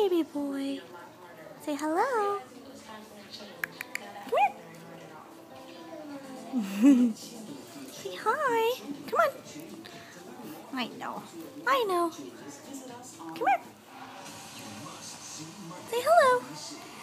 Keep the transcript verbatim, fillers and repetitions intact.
baby boy. Say hello. Come here. Say hi. Come on. I know. I know. Come here. Say hello.